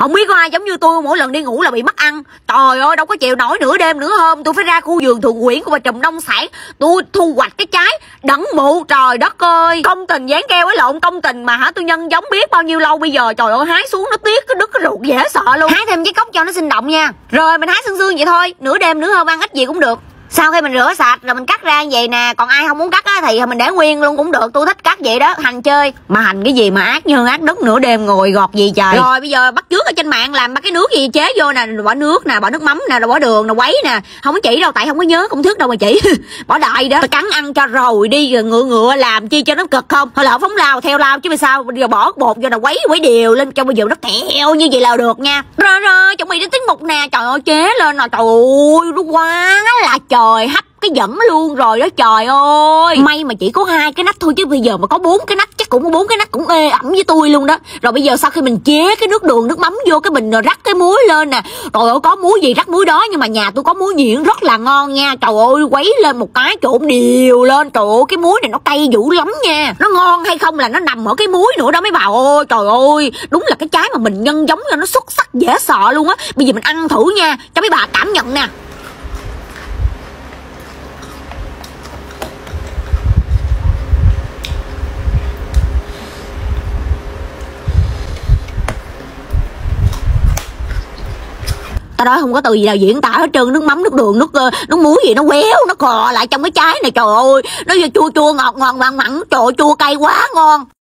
Không biết có ai giống như tôi mỗi lần đi ngủ là bị mất ăn. Trời ơi, đâu có chịu nổi nửa đêm nửa hôm tôi phải ra khu vườn Thượng Uyển của bà trùm nông sản, tôi thu hoạch cái trái đẳng mụ. Trời đất ơi, công tình dán keo với lộn công tình mà hả, tôi nhân giống biết bao nhiêu lâu bây giờ. Trời ơi, hái xuống nó tiếc cái đứt cái ruột dễ sợ luôn. Hái thêm cái cốc cho nó sinh động nha. Rồi mình hái xương vậy thôi, nửa đêm nửa hôm ăn ít gì cũng được. Sau khi mình rửa sạch rồi mình cắt ra như vậy nè. Còn ai không muốn cắt á thì mình để nguyên luôn cũng được. Tôi thích cắt vậy đó, hành chơi. Mà hành cái gì mà ác như ác đất nửa đêm ngồi gọt gì trời. Rồi bây giờ bắt chước ở trên mạng làm cái nước gì chế vô nè. Bỏ nước nè, bỏ nước mắm nè, rồi bỏ đường nè, quấy nè. Không có chỉ đâu, tại không có nhớ công thức đâu mà chỉ. Bỏ đại đó, tôi cắn ăn cho rồi đi. Rồi ngựa làm chi cho nó cực không. Thôi lỡ phóng lao theo lao chứ vì sao. Bây giờ bỏ bột vô là quấy đều lên cho bây giờ nó kẹo như vậy là được nha. Rồi chuẩn bị đến tiết mục nè. Trời ơi chế lên nè. Trời ơi nó quá là trời, hấp cái dẫn luôn rồi đó trời ơi. May mà chỉ có 2 cái nách thôi chứ bây giờ mà có 4 cái nách chắc cũng có 4 cái nách cũng ê ẩm với tôi luôn đó. Rồi bây giờ sau khi mình chế cái nước đường nước mắm vô cái mình rắc cái muối lên nè. Trời ơi có muối gì rắc muối đó, nhưng mà nhà tôi có muối nhuyễn rất là ngon nha. Trời ơi quấy lên một cái trộn đều lên. Trời ơi cái muối này nó cay dữ lắm nha. Nó ngon hay không là nó nằm ở cái muối nữa đó mấy bà ơi. Trời ơi đúng là cái trái mà mình nhân giống cho nó xuất sắc dễ sợ luôn á. Bây giờ mình ăn thử nha cho mấy bà cảm nhận nè. Tao nói không có từ gì nào diễn tả hết trơn. Nước mắm, nước đường, nước muối gì nó quéo, nó cò lại trong cái trái này. Trời ơi, nó chua chua ngọt ngọt mặn mặn. Trời ơi, chua cay quá ngon.